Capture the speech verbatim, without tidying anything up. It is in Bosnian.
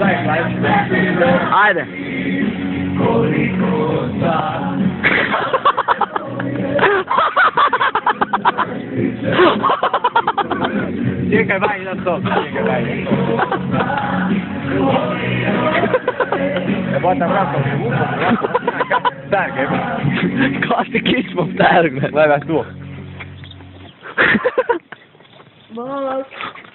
Ajde. Čekaj, vaj, na to. Čekaj, vaj. Evo tam vrata u zvuku, vrata. Stärke. Kasti kiss på stärken. Vad är det då? Bak.